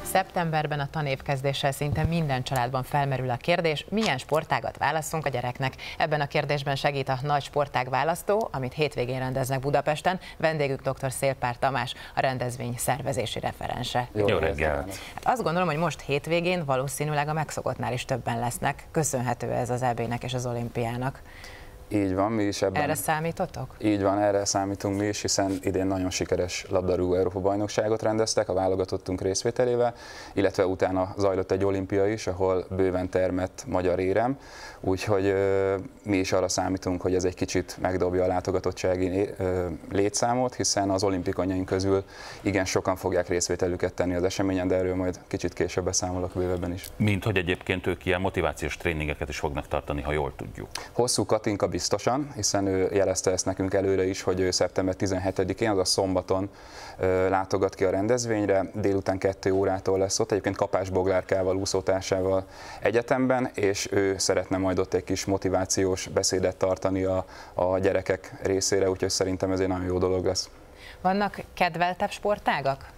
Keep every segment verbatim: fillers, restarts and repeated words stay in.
Szeptemberben a tanévkezdéssel szinte minden családban felmerül a kérdés, milyen sportágat válasszunk a gyereknek. Ebben a kérdésben segít a nagy sportág választó, amit hétvégén rendeznek Budapesten. Vendégük dr. Szélpár Tamás, a rendezvény szervezési referense. Jó, Jó reggelt! Hát azt gondolom, hogy most hétvégén valószínűleg a megszokottnál is többen lesznek. Köszönhető ez az é bének és az olimpiának. Így van, mi is ebben. Erre számítotok? Így van, erre számítunk mi is, hiszen idén nagyon sikeres labdarúgó Európa-bajnokságot rendeztek a válogatottunk részvételével, illetve utána zajlott egy olimpia is, ahol bőven termett magyar érem, úgyhogy ö, mi is arra számítunk, hogy ez egy kicsit megdobja a látogatottsági ö, létszámot, hiszen az olimpikonyaink közül igen sokan fogják részvételüket tenni az eseményen, de erről majd kicsit később beszámolok bővebben is. Mint hogy egyébként ők ilyen motivációs tréningeket is fognak tartani, ha jól tudjuk. Hosszú Katinka biztosan, hiszen ő jelezte ezt nekünk előre is, hogy ő szeptember tizenhetedikén, azaz szombaton ö, látogat ki a rendezvényre, délután kettő órától lesz ott, egyébként Kapás Boglárkával, úszótársával egyetemben, és ő szeretne majd ott egy kis motivációs beszédet tartani a, a gyerekek részére, úgyhogy szerintem ez egy nagyon jó dolog lesz. Vannak kedveltebb sportágak?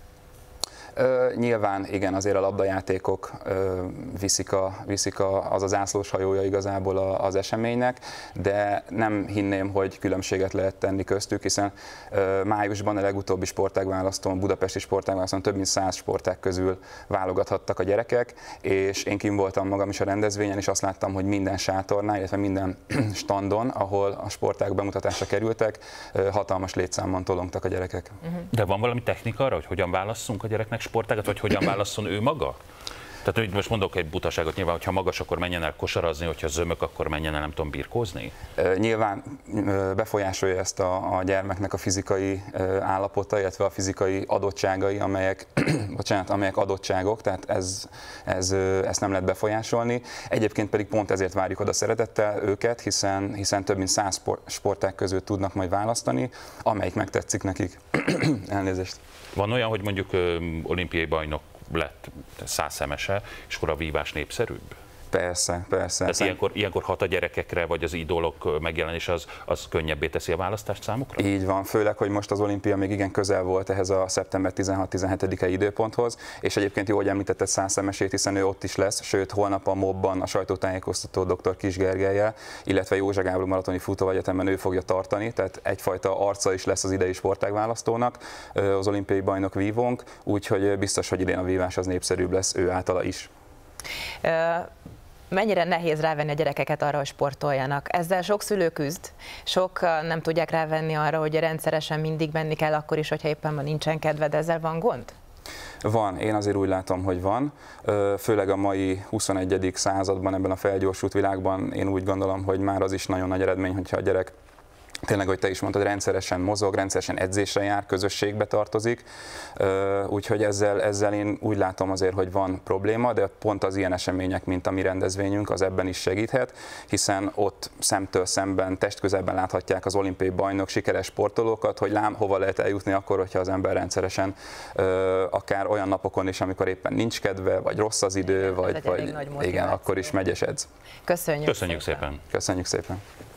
Ö, nyilván igen, azért a labdajátékok ö, viszik, a, viszik a, az az zászlós hajója igazából a, az eseménynek, de nem hinném, hogy különbséget lehet tenni köztük, hiszen ö, májusban a legutóbbi sportágválasztón, budapesti sportágválasztón több mint száz sportág közül válogathattak a gyerekek, és én kint voltam magam is a rendezvényen, és azt láttam, hogy minden sátornál, illetve minden standon, ahol a sportág bemutatásra kerültek, ö, hatalmas létszámban tolongtak a gyerekek. De van valami technika arra, hogy hogyan válasszunk a gyereknek sportágat, vagy hogyan válasszon ő maga? Tehát, hogy most mondok egy butaságot, nyilván, hogyha magas, akkor menjen el kosarazni, hogyha zömök, akkor menjen el, nem tudom, birkózni? Nyilván befolyásolja ezt a, a gyermeknek a fizikai állapota, illetve a fizikai adottságai, amelyek, bocsánat, amelyek adottságok, tehát ez, ez, ezt nem lehet befolyásolni. Egyébként pedig pont ezért várjuk oda szeretettel őket, hiszen, hiszen több mint száz sportág között tudnak majd választani, amelyik megtetszik nekik. Elnézést. Van olyan, hogy mondjuk ö, olimpiai bajnok lett százszemese, és akkor a vívás népszerűbb? Persze, persze. Tehát ilyenkor, ilyenkor hat a gyerekekre, vagy az idolok megjelenés az, az könnyebbé teszi a választást számukra? Így van, főleg, hogy most az olimpia még igen közel volt ehhez a szeptember tizenhat-tizenhetedike időponthoz, és egyébként jó, hogy említetted százszemesét, hiszen ő ott is lesz, sőt holnap a mobban a sajtótájékoztató dr. Kis Gergellyel, illetve József Gábor maratoni futóegyetemben ő fogja tartani, tehát egyfajta arca is lesz az idei sportágválasztónak, az olimpiai bajnok vívónk, úgyhogy biztos, hogy idén a vívás az népszerűbb lesz ő általa is. Uh... Mennyire nehéz rávenni a gyerekeket arra, hogy sportoljanak? Ezzel sok szülő küzd, sok nem tudják rávenni arra, hogy rendszeresen mindig menni kell, akkor is, hogyha éppen ma nincsen kedved, ezzel van gond? Van, én azért úgy látom, hogy van, főleg a mai huszonegyedik században, ebben a felgyorsult világban én úgy gondolom, hogy már az is nagyon nagy eredmény, hogyha a gyerek tényleg, hogy te is mondtad, rendszeresen mozog, rendszeresen edzésre jár, közösségbe tartozik, úgyhogy ezzel, ezzel én úgy látom azért, hogy van probléma, de pont az ilyen események, mint a mi rendezvényünk, az ebben is segíthet, hiszen ott szemtől szemben, testközelben láthatják az olimpiai bajnok, sikeres sportolókat, hogy lám, hova lehet eljutni akkor, hogyha az ember rendszeresen, akár olyan napokon is, amikor éppen nincs kedve, vagy rossz az idő, vagy, vagy igen, akkor is megy és edz. Köszönjük, Köszönjük szépen. szépen. Köszönjük szépen.